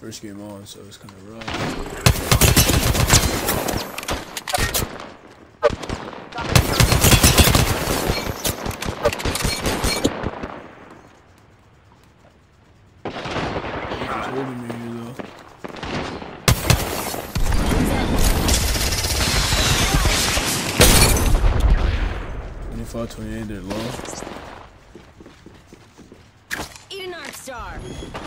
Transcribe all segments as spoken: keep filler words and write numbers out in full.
first game on, so it's kind of rough. He's holding me here, though. twenty-five twenty-eight, they're low. Eat an arc star.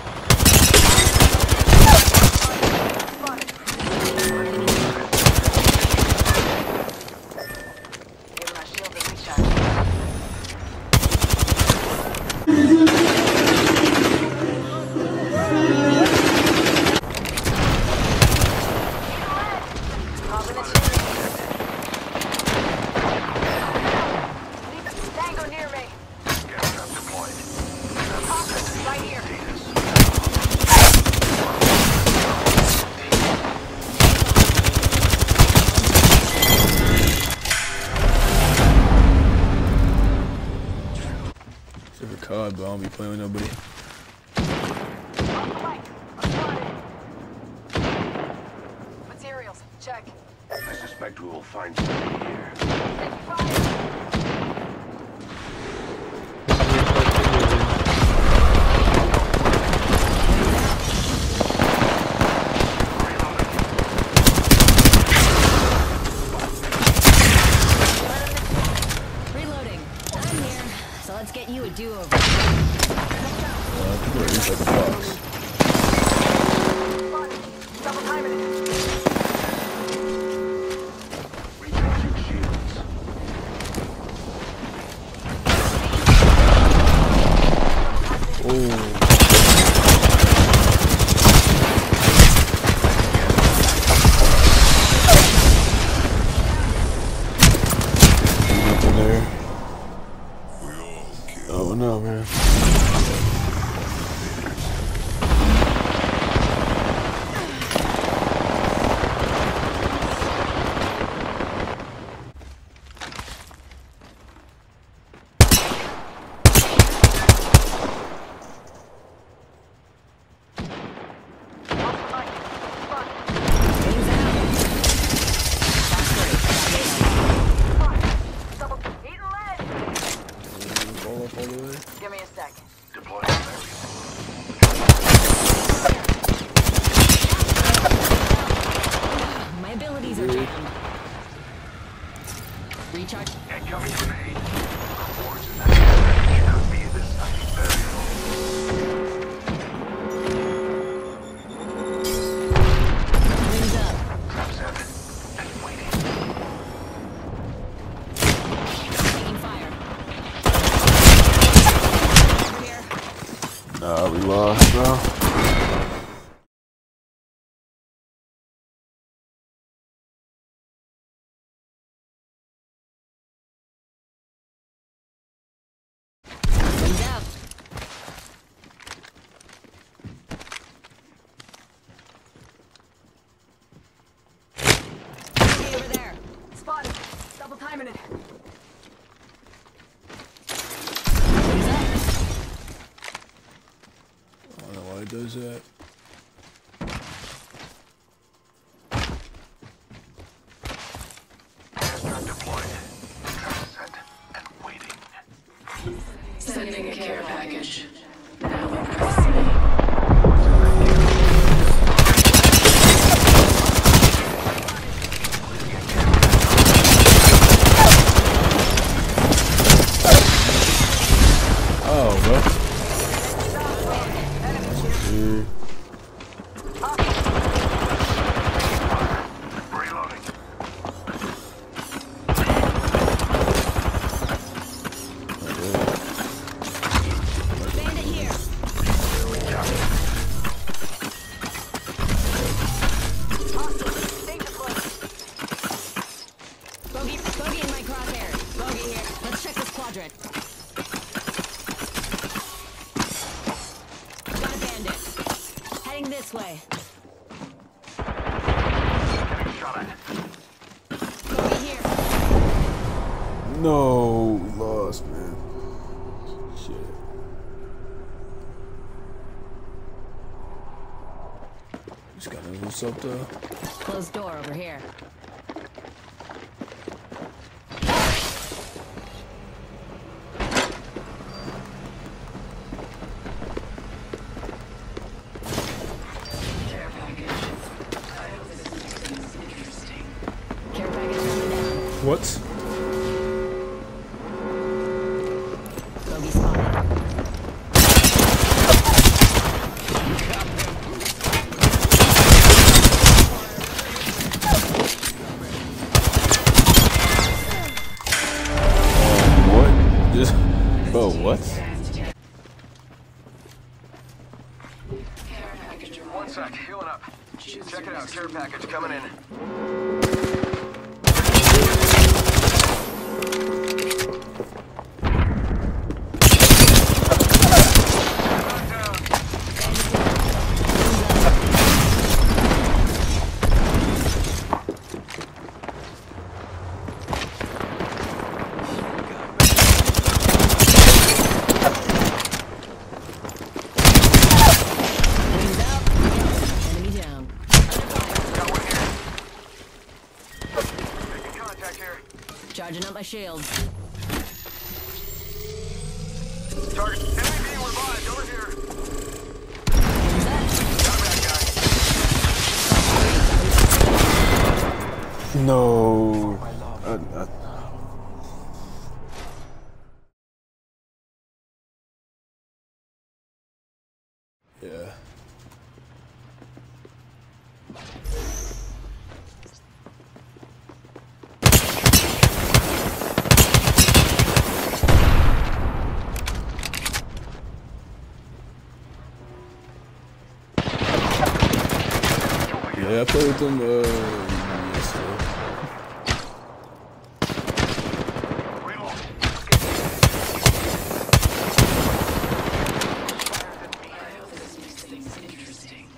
C O D, but I don't be playing with nobody. Materials, check. I suspect we will find something here. Reloading. I'm here, so let's get you a do-over. Uh, people are inside the box. Double timing it. Recharging shields. Oh. Nothing there. Oh no, man. Give me a second. Deploying area. My abilities are jammed. Recharge. Incoming grenade. Rewards in that area cannot be this night's burial. Wings up. Trap set and waiting. Taking fire. Over here. Nah, we lost, bro. Wings out. Hey, over there. Spotted. Double timing it. Wings up. I don't know why it does that. Airstrap deployed. Trap set and waiting. Sending a care package. Now impressing. Oh, bro. Dude. Reloading. Bandit here. Danger close. Bogey, bogey in my crosshair. Bogey here. Let's check this quadrant. Got a bandit. Heading this way. Getting shot at. Bogey here. No, we lost, man. Shit. What's up, though? Closed door over here. Care package. I hope this makes things interesting. Care package coming down. What? Bogey spotted. What? Just, bro, what? Care package arrived. One sec, healing up. Choose Check your it out, next care move. package coming in. Wings out. Enemy down. Got one here. Making contact here. Charging up my shields. Target. Enemy being revived over here. Wings up. Got that guy. No. I, I, yeah. Yeah, I played with them uh, yesterday. Reload. I hope this makes things interesting.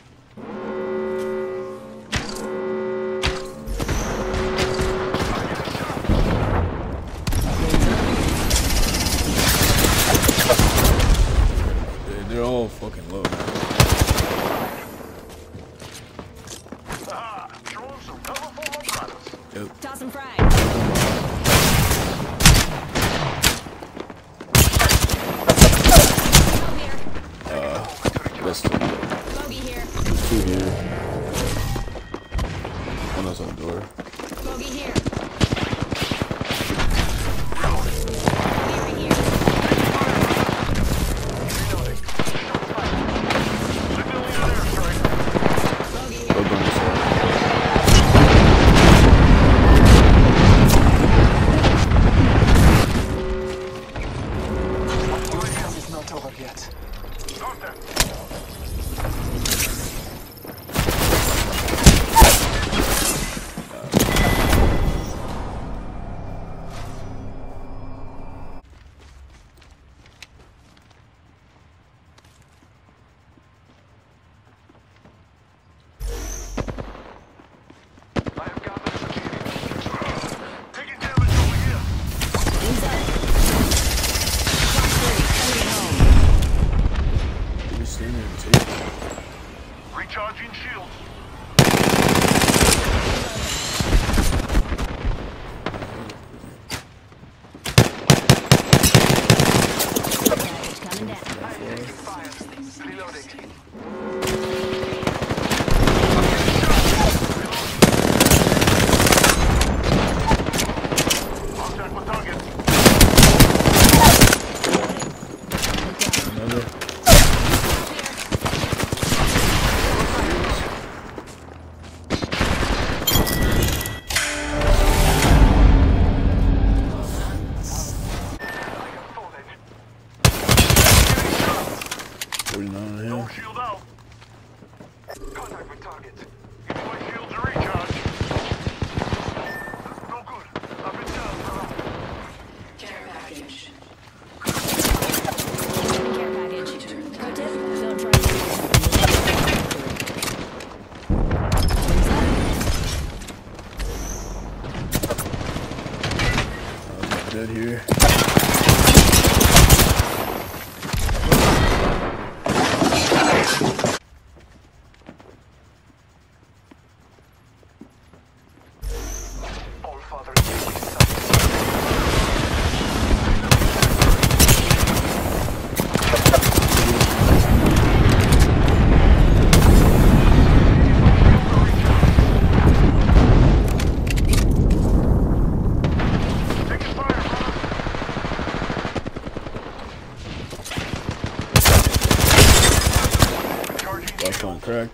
They- They're all fucking low, man. Ah, throwing some colorful mojados. Yep. Toss and frag. Out here. That's two. Bogey here. Two here. One else on the door. Bogey here. Bogey right here. Bogey here. Go burn yourself. It's not over yet. Contact. I have got this. Taking damage over here. Wings up. Clock thirty. Coming home. You stand there and take it. Recharging shields. Package coming down. Fire. Reloading. Contact with target. Another. forty-nine on No him. shield out. Contact with target. Give me my shield to recharge. No good. I've been down, bro. Care package. Care package. Pro tip, don't try to Wings up. I'm dead here. cracked.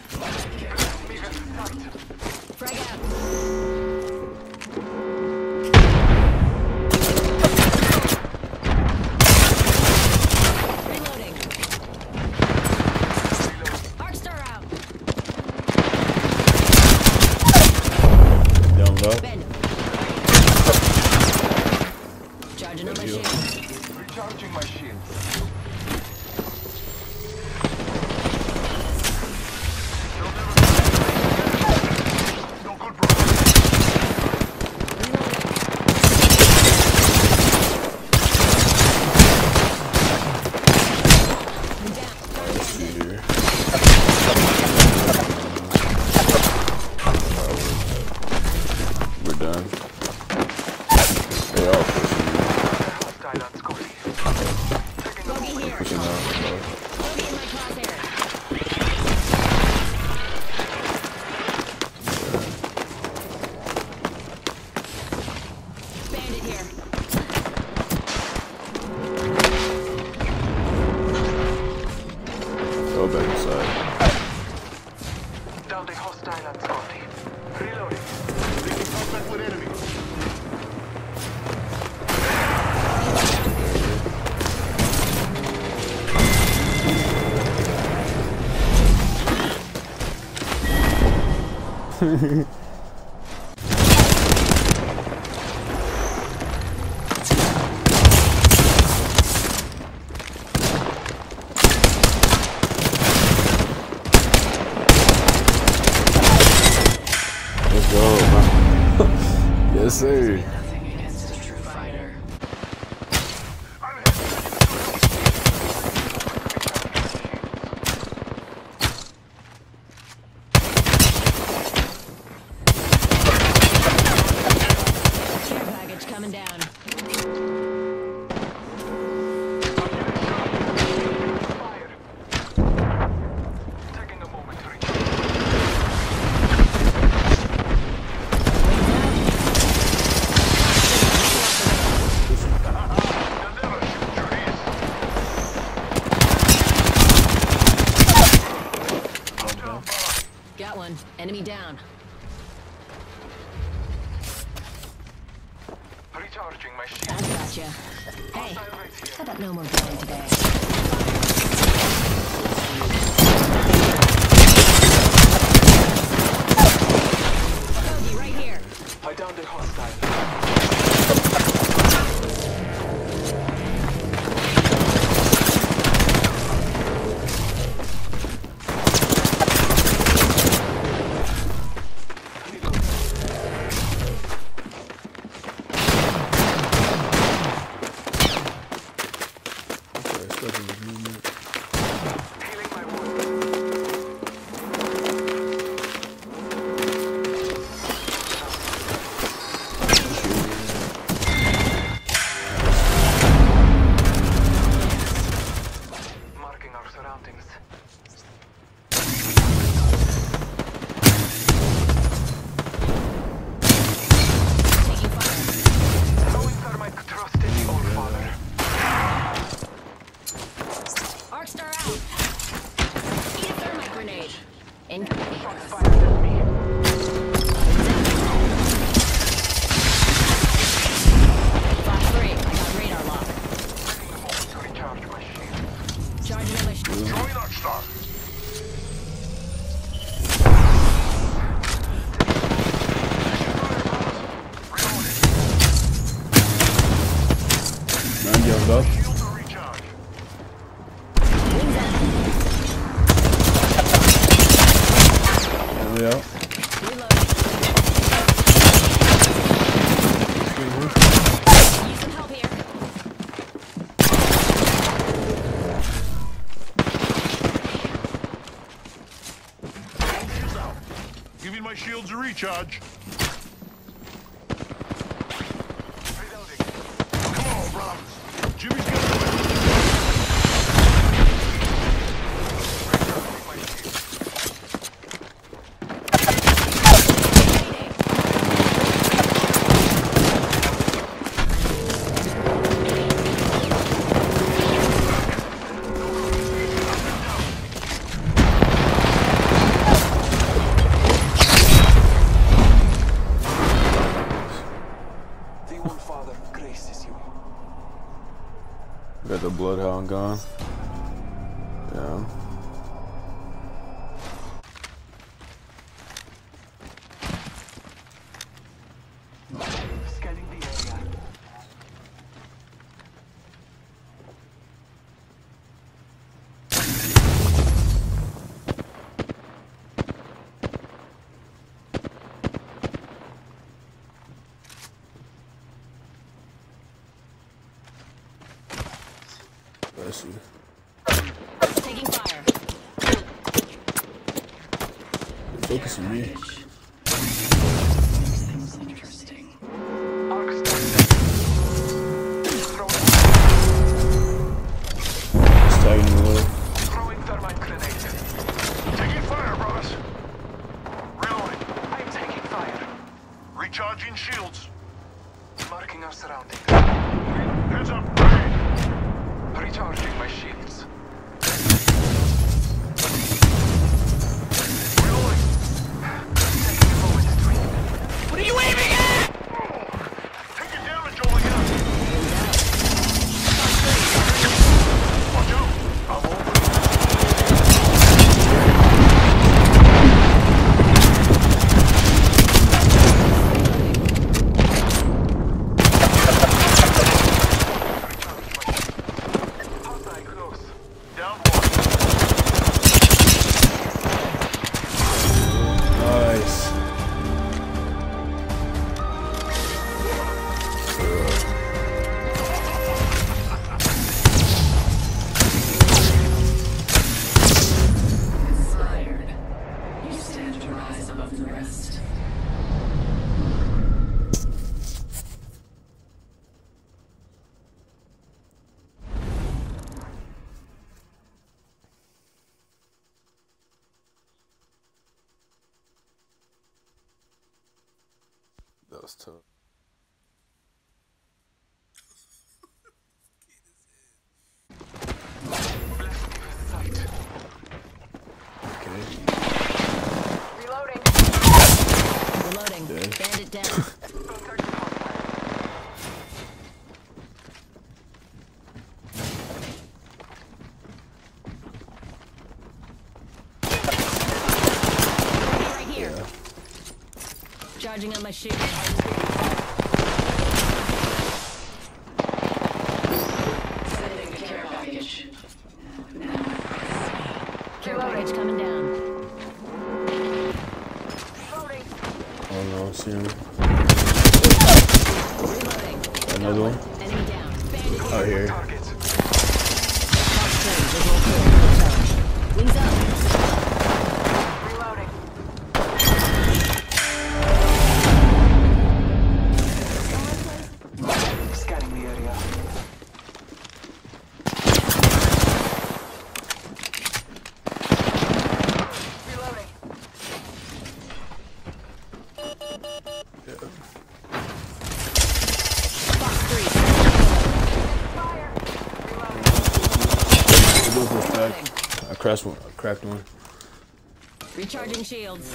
Frag out. Reloading. Arc star out. Down low. Bend. Charging up my Good deal. shield. Recharging my shields. No good, bro. I'm down. Let's see here. We're done. They all pushing me. Hostile on Scotty. Taking the Bogey moment. here. Pushing out. So. Bogey in my crosshair. Bandit here. Go back inside. Down the hostile on Scotty. Reloading. Making contact with enemy. Let's go, man. Yes, sir. Nothing against a true fighter. Care package coming down. Fire. Taking a moment to recharge. Got one. Enemy down. Recharging my shield. I gotcha. Hey, Hostile right here. how about no more killing today? Bogey right here. I downed a hostile. Okay, stuff in the movement. Healing my wound. Marking our surroundings. Taking fire. Throwing thermite to trusted old father. Arc star out. Eat a thermite grenade. In. Shots fired at me. Flash three. I got radar lock. Taking a moment to recharge my shield. Charging up my shield. Throwing Arc Star. Man, young up. Shield to recharge. Wings out. And we out. Reloading. Excuse Need some help here. Shields out. Giving my shields a recharge. Reloading. Come on, brothers. Jimmy's got the weapon. Recharging my shield. Holy Father graces you. Got the bloodhound gone. Yeah. Scanning the area. Bless you. Taking fire. You're focusing me. Things interesting. Arc started. Throwing, Just tagging him a little. throwing thermite grenade. Taking fire, brothers. Reloading. I'm taking fire. Recharging shields. Marking our surroundings. Heads up. Ready. Recharging my shields. Reloading. Taking a moment to breathe. What are you aiming at? Taking damage all again. Watch out. I'm over. Hostile close. Down one. Nice. Inspired. You stand to rise above the rest. That was tough. Okay. Reloading. Reloading. Dead. Bandit down. Contact with hostile. Right here. Charging on my shield. Sending the care package. Now Care package coming down. Reloading. Oh no, see him. Reloading. Another one. Enemy down. Bandit here. Out here. Targets. Fox three, visual clear. Charge. Wings up. Reloading. Scanning the area. Reloading. Fox three. Fire. Reloading. We'll go for a stack. I crashed one. I cracked one. Recharging shields.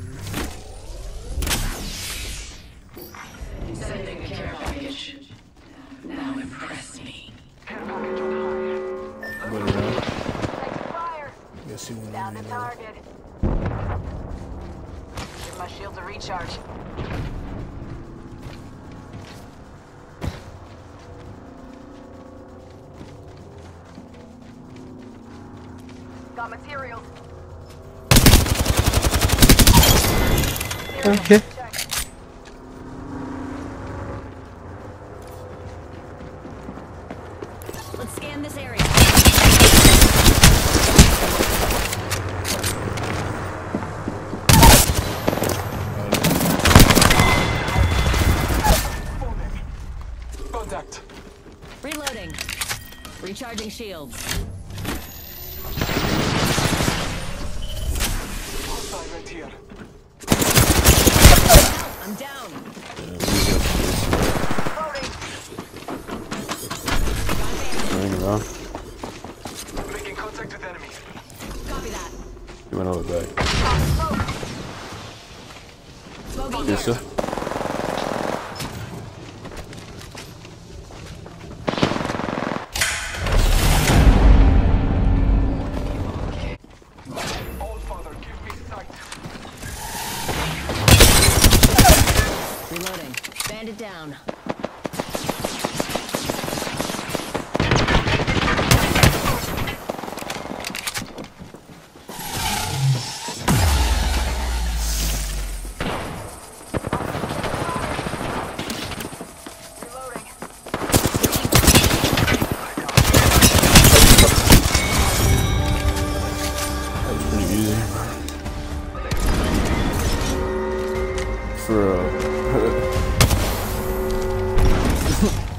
sending the care package. Now impress me. Care package on high. Put it around. Taking fire. Let's see one Down on the there. target. Give my shield a recharge. Got materials. Okay. Check. Let's scan this area. Contact. Reloading. Recharging shields. Hostile right here. I'm down. Loading. Turning around. Making contact with enemy. Copy that. He went over back. Smoking Yes, here. sir. Fuck.